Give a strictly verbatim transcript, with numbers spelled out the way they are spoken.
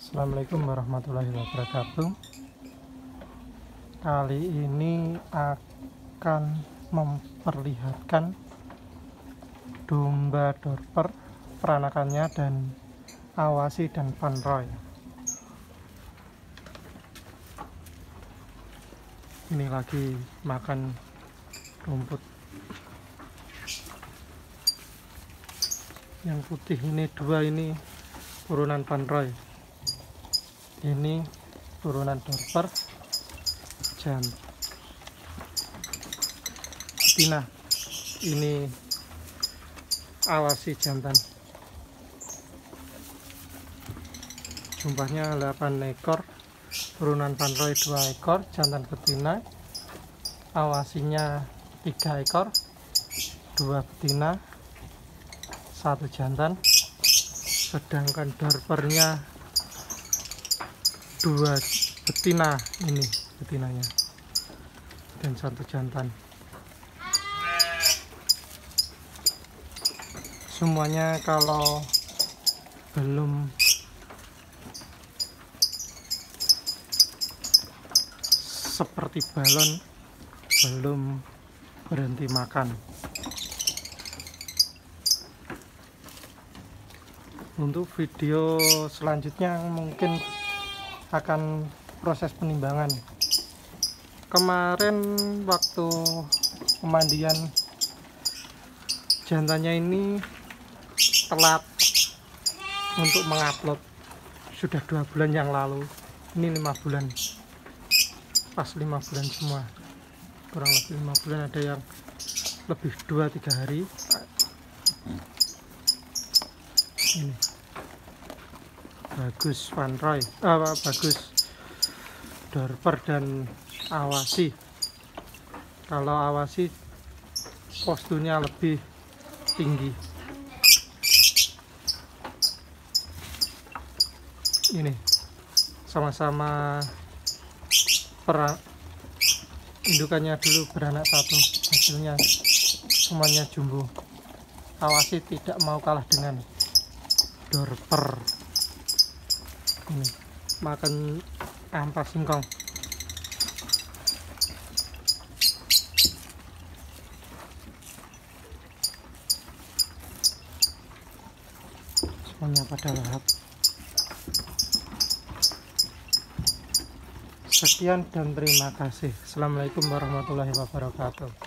Assalamualaikum warahmatullahi wabarakatuh. Kali ini akan memperlihatkan domba Dorper, peranakannya, dan Awasi dan Van Roy. Ini lagi makan rumput. Yang putih ini dua, ini turunan Van Roy, ini turunan Dorper dan betina. Ini Awasi jantan, jumlahnya delapan ekor, turunan Van Roy dua ekor, jantan betina. Awasinya tiga ekor, dua betina, satu jantan, sedangkan Dorpernya dua betina, ini betinanya, dan satu jantan. Semuanya kalau belum seperti balon, belum berhenti makan. Untuk video selanjutnya mungkin akan proses penimbangan. Kemarin waktu pemandian, jantannya ini telat untuk mengupload, sudah dua bulan yang lalu. Ini lima bulan, pas lima bulan semua, kurang lebih lima bulan, ada yang lebih dua tiga hari. Ini bagus Van Roy, ah, bagus Dorper dan Awasi. Kalau Awasi posturnya lebih tinggi. Ini sama-sama per indukannya dulu beranak satu, hasilnya semuanya jumbo. Awasi tidak mau kalah dengan Dorper. Ini makan ampas singkong. Semuanya pada lahap. Sekian dan terima kasih. Assalamualaikum warahmatullahi wabarakatuh.